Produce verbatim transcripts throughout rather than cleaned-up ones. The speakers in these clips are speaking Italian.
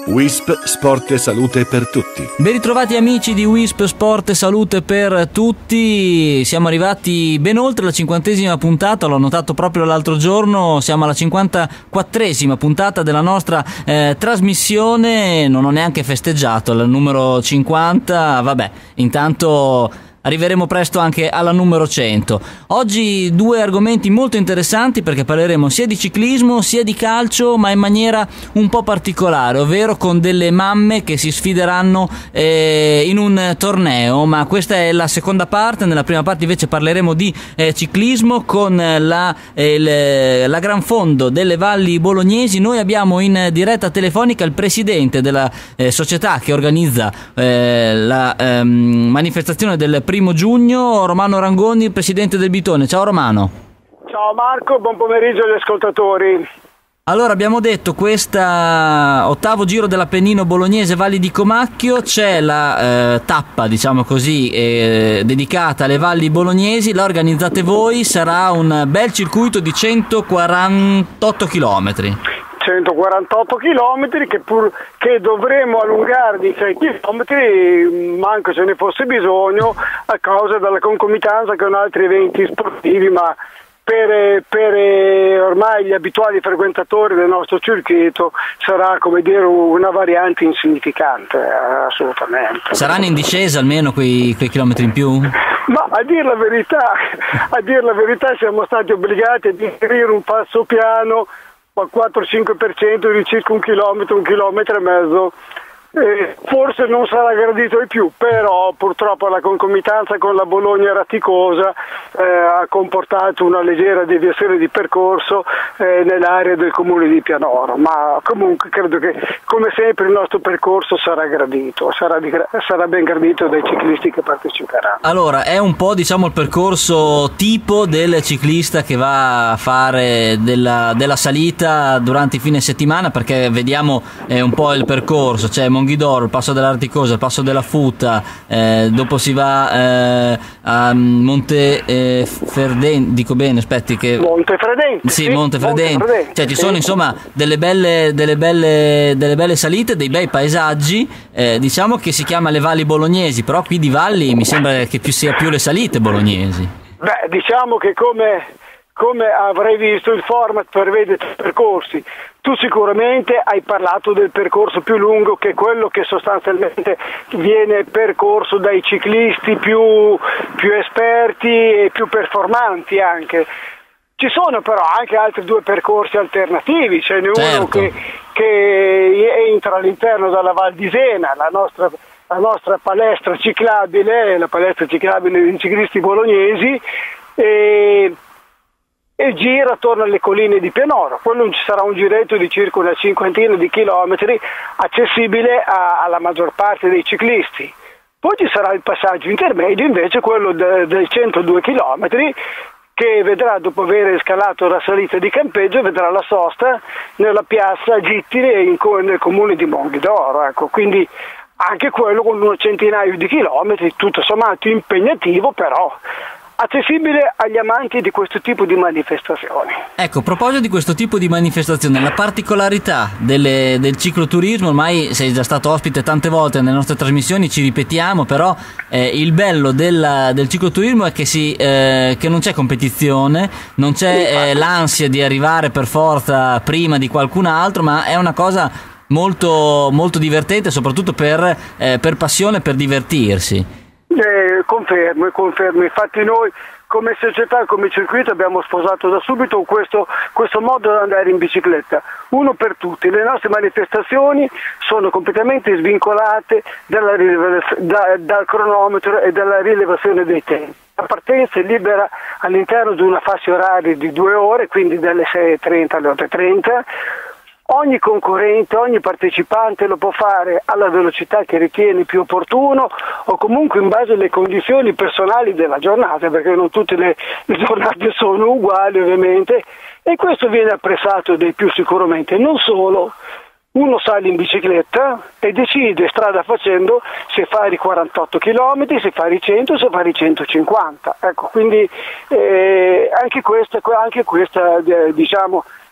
Wisp Sport e Salute per Tutti. Ben ritrovati amici di Wisp Sport e Salute per Tutti. Siamo arrivati ben oltre la cinquantesima puntata, l'ho notato proprio l'altro giorno. Siamo alla cinquantaquattresima puntata della nostra eh, trasmissione. Non ho neanche festeggiato il numero cinquanta. Vabbè, intanto arriveremo presto anche alla numero cento. Oggi due argomenti molto interessanti, perché parleremo sia di ciclismo sia di calcio, ma in maniera un po' particolare, ovvero con delle mamme che si sfideranno eh, in un torneo. Ma questa è la seconda parte. Nella prima parte invece parleremo di eh, ciclismo con la, eh, il, la Gran Fondo delle Valli Bolognesi. Noi abbiamo in diretta telefonica il presidente della eh, società che organizza eh, la ehm, manifestazione del primo giugno, Romano Rangoni, presidente del Bitone. Ciao Romano. Ciao Marco, buon pomeriggio agli ascoltatori. Allora, abbiamo detto questa ottavo giro dell'Appennino bolognese Valli di Comacchio, c'è la eh, tappa, diciamo così, eh, dedicata alle valli bolognesi, la organizzate voi, sarà un bel circuito di centoquarantotto chilometri. centoquarantotto chilometri che, pur, che dovremo allungare di sei chilometri, manco ce ne fosse bisogno, a causa della concomitanza con altri eventi sportivi, ma per, per ormai gli abituali frequentatori del nostro circuito sarà, come dire, una variante insignificante, assolutamente. Saranno in discesa almeno quei, quei chilometri in più? Ma a dir la verità, a dir la verità siamo stati obbligati ad inserire un passo piano al quattro cinque per cento di circa un chilometro, un chilometro e mezzo. Eh, forse non sarà gradito di più, però purtroppo la concomitanza con la Bologna Raticosa eh, ha comportato una leggera deviazione di percorso eh, nell'area del comune di Pianoro, ma comunque credo che come sempre il nostro percorso sarà gradito, sarà, di, sarà ben gradito dai ciclisti che parteciperanno. Allora, è un po', diciamo, il percorso tipo del ciclista che va a fare della, della salita durante i fine settimana, perché vediamo eh, un po' il percorso, c'è Monghidoro, il passo dell'Articosa, il passo della Futa, eh, dopo si va eh, a Monteferdenti, dico bene, aspetti che... Montefredenti. Sì, sì Montefredenti. Montefredenti. Cioè ci sono insomma delle belle, delle belle, delle belle salite, dei bei paesaggi, eh, diciamo che si chiama le Valli Bolognesi, però qui di valli mi sembra che più sia più le salite bolognesi. Beh, diciamo che come... come avrei visto il format prevede tre percorsi. Tu sicuramente hai parlato del percorso più lungo, che è quello che sostanzialmente viene percorso dai ciclisti più, più esperti e più performanti anche. Ci sono però anche altri due percorsi alternativi, ce n'è certo. uno che, che entra all'interno della Val di Sena, la nostra, la nostra palestra ciclabile, la palestra ciclabile dei ciclisti bolognesi, e e gira attorno alle colline di Pianoro. Quello ci sarà un giretto di circa una cinquantina di chilometri, accessibile a, alla maggior parte dei ciclisti. Poi ci sarà il passaggio intermedio, invece quello de, del centodue chilometri, che vedrà, dopo aver scalato la salita di Campeggio, vedrà la sosta nella piazza Gittine in, nel comune di Monghidoro. Ecco, quindi anche quello con un centinaio di chilometri, tutto sommato impegnativo, però accessibile agli amanti di questo tipo di manifestazioni. Ecco, a proposito di questo tipo di manifestazione, la particolarità delle, del cicloturismo, ormai sei già stato ospite tante volte nelle nostre trasmissioni, ci ripetiamo, però eh, il bello della, del cicloturismo è che, si, eh, che non c'è competizione, non c'è eh, l'ansia di arrivare per forza prima di qualcun altro, ma è una cosa molto, molto divertente, soprattutto per, eh, per passione, per divertirsi. Eh, confermo, confermo, infatti noi come società, come circuito abbiamo sposato da subito questo, questo modo di andare in bicicletta, uno per tutti. Le nostre manifestazioni sono completamente svincolate dalla da, dal cronometro e dalla rilevazione dei tempi. La partenza è libera all'interno di una fascia oraria di due ore, quindi dalle sei e trenta alle otto e trenta. Ogni concorrente, ogni partecipante lo può fare alla velocità che ritiene più opportuno o comunque in base alle condizioni personali della giornata, perché non tutte le, le giornate sono uguali ovviamente, e questo viene apprezzato dai più sicuramente. Non solo, uno sale in bicicletta e decide strada facendo se fare i quarantotto chilometri, se fare i cento, se fare i centocinquanta. Ecco, quindi eh, anche questa, anche questa eh, diciamo,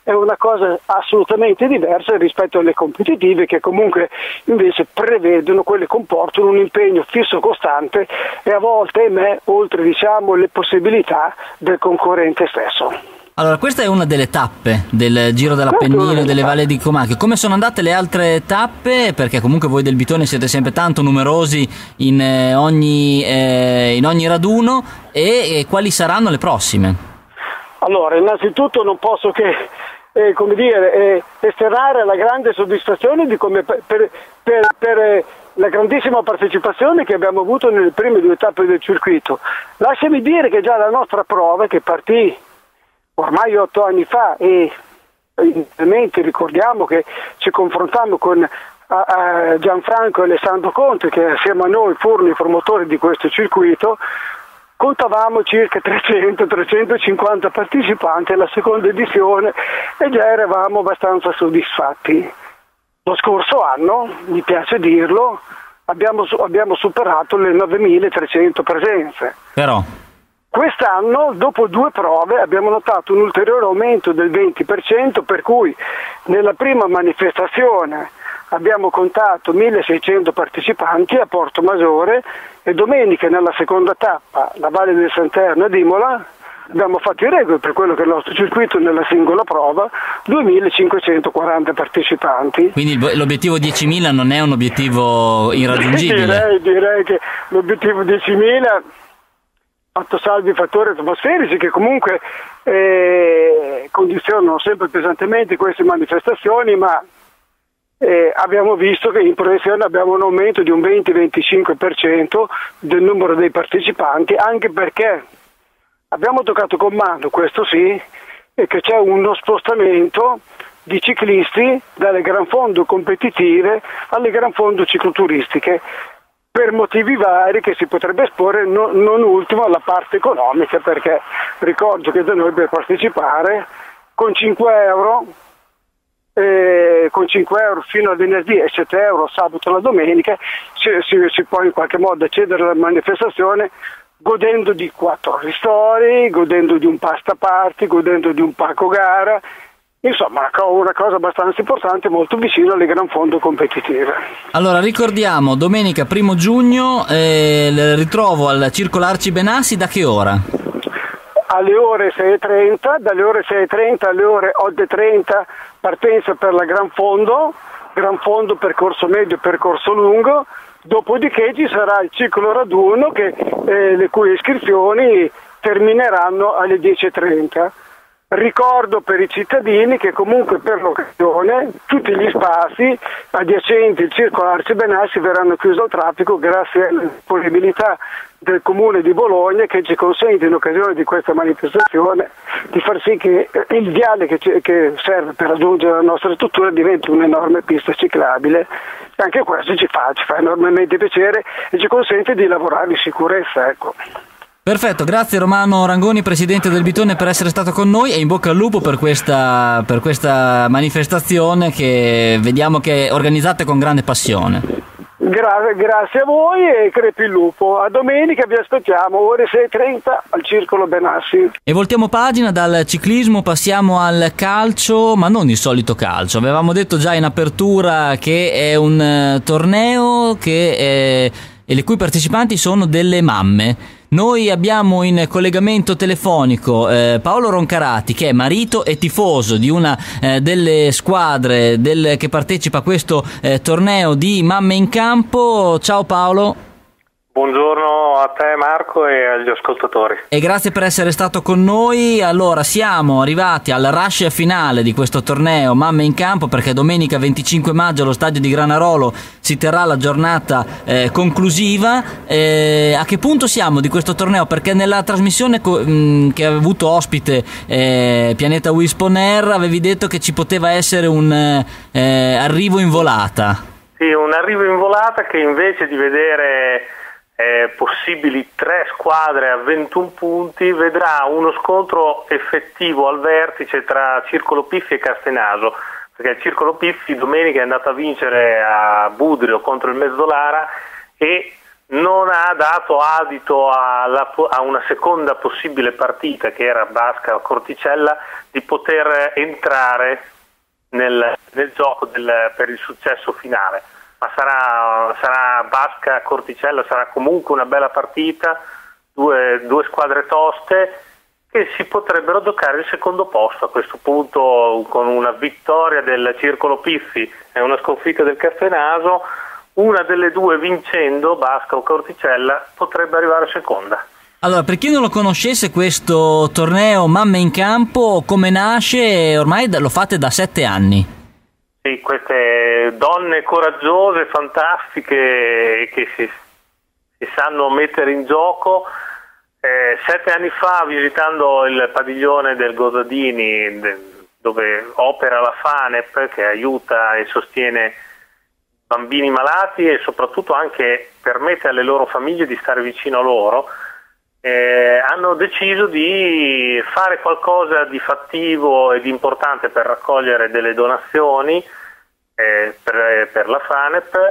è una cosa assolutamente diversa rispetto alle competitive, che comunque invece prevedono, quelle comportano un impegno fisso costante e a volte, ahimè, oltre diciamo le possibilità del concorrente stesso. Allora, questa è una delle tappe del Giro dell'Appennino e delle Valli di Comacchio. Come sono andate le altre tappe? Perché comunque voi del Bitone siete sempre tanto numerosi in eh, ogni, eh, in ogni raduno, e, e quali saranno le prossime? Allora, innanzitutto non posso che eh, come dire, eh, esternare la grande soddisfazione di come per, per, per, per eh, la grandissima partecipazione che abbiamo avuto nelle prime due tappe del circuito. Lasciami dire che già la nostra prova, che partì ormai otto anni fa, e ovviamente ricordiamo che ci confrontammo con a, a Gianfranco e Alessandro Conte, che assieme a noi furono i promotori di questo circuito, contavamo circa trecento trecentocinquanta partecipanti alla seconda edizione e già eravamo abbastanza soddisfatti. Lo scorso anno, mi piace dirlo, abbiamo, abbiamo superato le novemilatrecento presenze. Però quest'anno, dopo due prove, abbiamo notato un ulteriore aumento del venti per cento, per cui nella prima manifestazione abbiamo contato milleseicento partecipanti a Porto Maggiore e domenica nella seconda tappa, la Valle del Santerno ad Imola, abbiamo fatto i record per quello che è il nostro circuito nella singola prova, duemilacinquecentoquaranta partecipanti. Quindi l'obiettivo diecimila non è un obiettivo irraggiungibile? direi, direi che l'obiettivo diecimila, fatto salvi i fattori atmosferici che comunque eh, condizionano sempre pesantemente queste manifestazioni, ma eh, abbiamo visto che in proiezione abbiamo un aumento di un venti venticinque per cento del numero dei partecipanti, anche perché abbiamo toccato con mano, questo sì, e che c'è uno spostamento di ciclisti dalle gran fondo competitive alle gran fondo cicloturistiche, per motivi vari che si potrebbe esporre, no, non ultimo alla parte economica, perché ricordo che da noi per partecipare con cinque euro, eh, con cinque euro fino a venerdì e sette euro sabato e la domenica si, si, si può in qualche modo accedere alla manifestazione godendo di quattro ristori, godendo di un pasta party, godendo di un pacco gara. Insomma, una, co- una cosa abbastanza importante, molto vicino alle gran fondo competitive. Allora, ricordiamo, domenica primo giugno, eh, il ritrovo al Circolo Arci Benassi, da che ora? Alle ore sei e trenta, dalle ore sei e trenta alle ore otto e trenta partenza per la gran fondo, gran fondo percorso medio, percorso lungo, dopodiché ci sarà il circolo raduno, che, eh, le cui iscrizioni termineranno alle dieci e trenta. Ricordo per i cittadini che comunque per l'occasione tutti gli spazi adiacenti al circolo Arci Benassi verranno chiusi al traffico grazie alla disponibilità del Comune di Bologna, che ci consente in occasione di questa manifestazione di far sì che il viale che, ci, che serve per raggiungere la nostra struttura diventi un'enorme pista ciclabile. Anche questo ci fa, ci fa enormemente piacere e ci consente di lavorare in sicurezza, ecco. Perfetto, grazie Romano Rangoni, presidente del Bitone, per essere stato con noi, e in bocca al lupo per questa, per questa manifestazione che vediamo che organizzate con grande passione. Gra- grazie a voi e crepi il lupo. A domenica vi aspettiamo, ore sei e trenta al Circolo Benassi. E voltiamo pagina, dal ciclismo passiamo al calcio, ma non il solito calcio. Avevamo detto già in apertura che è un uh, torneo che è, e le cui partecipanti sono delle mamme. Noi abbiamo in collegamento telefonico eh, Paolo Roncarati, che è marito e tifoso di una eh, delle squadre del, che partecipa a questo eh, torneo di Mamme in Campo. Ciao Paolo. Buongiorno a te Marco e agli ascoltatori. E grazie per essere stato con noi. Allora, siamo arrivati al rush finale di questo torneo Mamme in Campo, perché domenica venticinque maggio allo stadio di Granarolo si terrà la giornata eh, conclusiva. Eh, a che punto siamo di questo torneo? Perché nella trasmissione co- mh, che aveva avuto ospite eh, Pianeta Wisp On Air avevi detto che ci poteva essere un eh, arrivo in volata. Sì, un arrivo in volata che invece di vedere Eh, possibili tre squadre a ventuno punti vedrà uno scontro effettivo al vertice tra Circolo Piffi e Castenaso, perché il Circolo Piffi domenica è andato a vincere a Budrio contro il Mezzolara e non ha dato adito alla, a una seconda possibile partita, che era Basca Corticella, di poter entrare nel, nel gioco del, per il successo finale. Ma sarà, sarà Basca Corticella, sarà comunque una bella partita, due, due squadre toste che si potrebbero giocare il secondo posto a questo punto, con una vittoria del Circolo Piffi e una sconfitta del Castenaso. Una delle due vincendo, Basca o Corticella, potrebbe arrivare seconda. Allora, per chi non lo conoscesse, questo torneo Mamme in Campo come nasce? Ormai lo fate da sette anni. Sì, queste donne coraggiose, fantastiche, che si, si sanno mettere in gioco. Eh, sette anni fa, visitando il padiglione del Gozzadini, dove opera la FANEP, che aiuta e sostiene bambini malati e soprattutto anche permette alle loro famiglie di stare vicino a loro, eh, hanno deciso di fare qualcosa di fattivo e di importante per raccogliere delle donazioni eh, per, per la FANEP,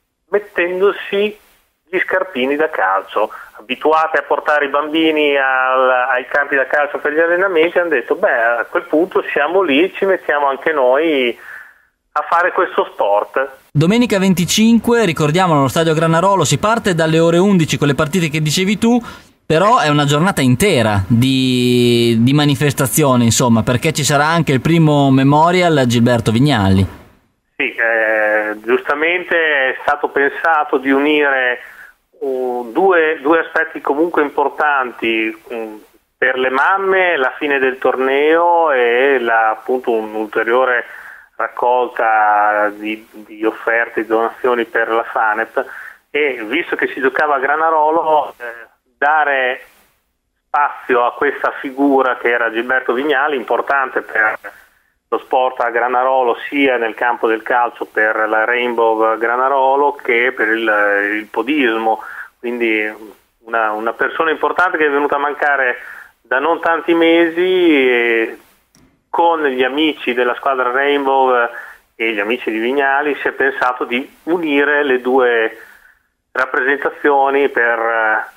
mettendosi gli scarpini da calcio. Abituati a portare i bambini al, ai campi da calcio per gli allenamenti, hanno detto beh, a quel punto siamo lì, ci mettiamo anche noi a fare questo sport. Domenica venticinque, ricordiamolo, allo stadio Granarolo, si parte dalle ore undici con le partite che dicevi tu, però è una giornata intera di, di manifestazioni, insomma, perché ci sarà anche il primo memorial a Gilberto Vignali. Sì, eh, giustamente è stato pensato di unire uh, due, due aspetti comunque importanti, um, per le mamme la fine del torneo e la, appunto un'ulteriore raccolta di, di offerte, di donazioni per la FANEP, e visto che si giocava a Granarolo, eh, dare spazio a questa figura che era Gilberto Vignali, importante per lo sport a Granarolo sia nel campo del calcio per la Rainbow Granarolo che per il, il podismo, quindi una, una persona importante che è venuta a mancare da non tanti mesi, e con gli amici della squadra Rainbow e gli amici di Vignali si è pensato di unire le due rappresentazioni per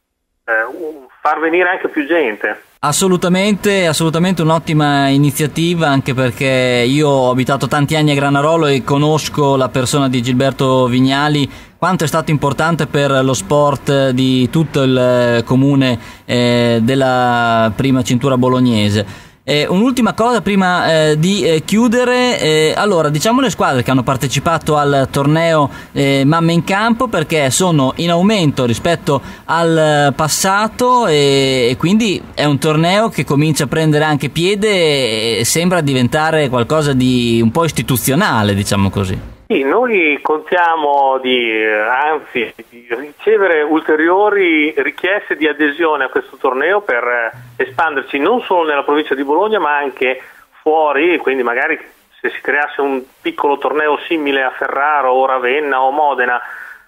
eh, far venire anche più gente. Assolutamente, assolutamente un'ottima iniziativa, anche perché io ho abitato tanti anni a Granarolo e conosco la persona di Gilberto Vignali, quanto è stato importante per lo sport di tutto il comune eh, della prima cintura bolognese. Eh, un'ultima cosa prima eh, di eh, chiudere, eh, allora diciamo le squadre che hanno partecipato al torneo eh, Mamme in Campo, perché sono in aumento rispetto al passato e, e quindi è un torneo che comincia a prendere anche piede e sembra diventare qualcosa di un po' istituzionale, diciamo così. Sì, noi contiamo di, anzi, di ricevere ulteriori richieste di adesione a questo torneo per espanderci non solo nella provincia di Bologna ma anche fuori, quindi magari se si creasse un piccolo torneo simile a Ferrara o Ravenna o Modena,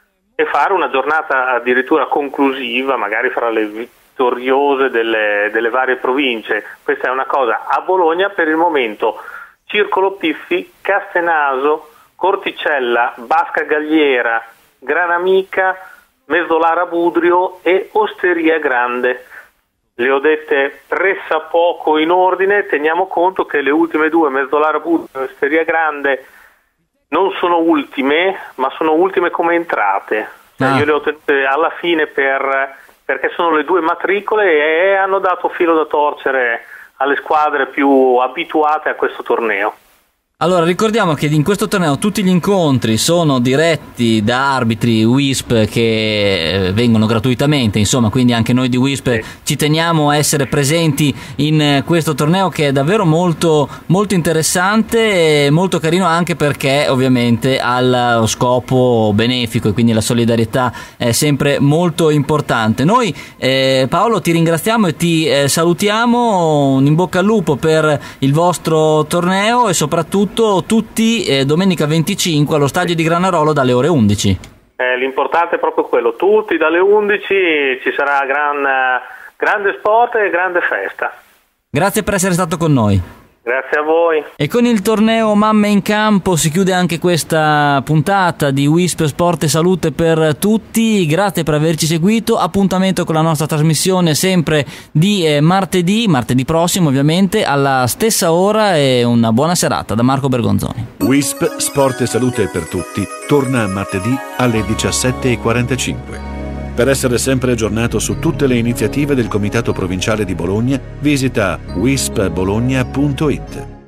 e fare una giornata addirittura conclusiva magari fra le vittoriose delle, delle varie province. Questa è una cosa. A Bologna per il momento Circolo Piffi, Castenaso, Corticella, Basca Galliera, Granamica, Mesdolara Budrio e Osteria Grande. Le ho dette pressappoco in ordine, teniamo conto che le ultime due, Mesdolara Budrio e Osteria Grande, non sono ultime, ma sono ultime come entrate. Ah. Io le ho tenute alla fine per, perché sono le due matricole e hanno dato filo da torcere alle squadre più abituate a questo torneo. Allora ricordiamo che in questo torneo tutti gli incontri sono diretti da arbitri W I S P che vengono gratuitamente, insomma, quindi anche noi di W I S P sì. Ci teniamo a essere presenti in questo torneo che è davvero molto, molto interessante e molto carino, anche perché ovviamente ha lo scopo benefico e quindi la solidarietà è sempre molto importante. Noi eh, Paolo ti ringraziamo e ti eh, salutiamo, un in bocca al lupo per il vostro torneo e soprattutto tutti eh, domenica venticinque allo stadio di Granarolo dalle ore undici. Eh, l'importante è proprio quello, tutti dalle undici, ci sarà gran, grande sport e grande festa. Grazie per essere stato con noi. Grazie a voi. E con il torneo Mamme in Campo si chiude anche questa puntata di Wisp Sport e Salute per tutti. Grazie per averci seguito. Appuntamento con la nostra trasmissione sempre di eh, martedì, martedì prossimo ovviamente, alla stessa ora, e una buona serata da Marco Bergonzoni. Wisp Sport e Salute per tutti torna martedì alle diciassette e quarantacinque. Per essere sempre aggiornato su tutte le iniziative del Comitato Provinciale di Bologna, visita wisp bologna punto it.